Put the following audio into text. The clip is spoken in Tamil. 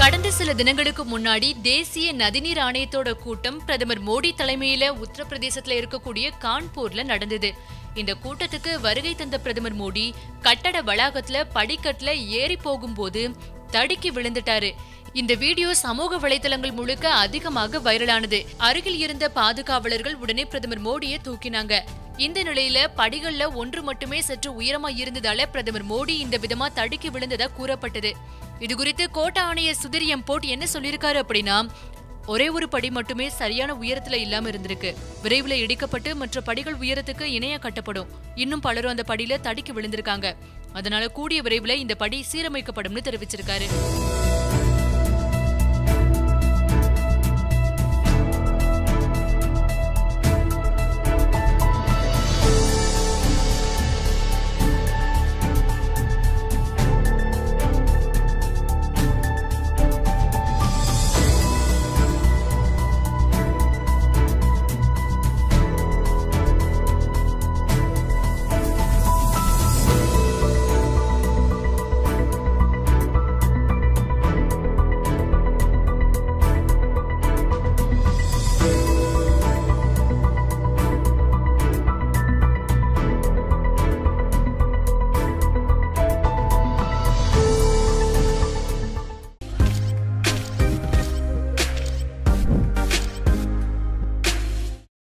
கடந்த சில தினங்களுக்கு முன்னாடி தேசிய நதிநீர் ஆணையத்தோட கூட்டம் பிரதமர் மோடி தலைமையில உத்தரப்பிரதேசத்துல இருக்கக்கூடிய கான்பூர்ல நடந்தது. இந்த கூட்டத்துக்கு வருகை தந்த பிரதமர் மோடி கட்டட வளாகத்துல படிக்கட்டுல ஏறி போகும்போது தடுக்கி விழுந்துட்டாரு. இந்த வீடியோ சமூக வலைதளங்கள் முழுக்க அதிகமாக வைரலானது. அருகில் இருந்த பாதுகாவலர்கள் உடனே பிரதமர் மோடியை தூக்கினாங்க. இந்த நிலையில படிகள்ல ஒன்று மட்டுமே சற்று உயரமா இருந்ததால பிரதமர் மோடி இந்த விதமா தடுக்கி விழுந்ததா கூறப்பட்டது. இது குறித்து கோட்ட ஆணையர் சுதிர் எம்போர்ட் என்ன சொல்லியிருக்காரு அப்படின்னா, ஒரே ஒரு படி மட்டுமே சரியான உயரத்துல இல்லாம இருந்திருக்கு. விரைவில் இடிக்கப்பட்டு மற்ற படிகள் உயரத்துக்கு இணைய கட்டப்படும். இன்னும் பலரும் அந்த படியில தடுக்கி விழுந்திருக்காங்க. அதனால கூடிய விரைவில் இந்த படி சீரமைக்கப்படும்னு தெரிவிச்சிருக்காரு.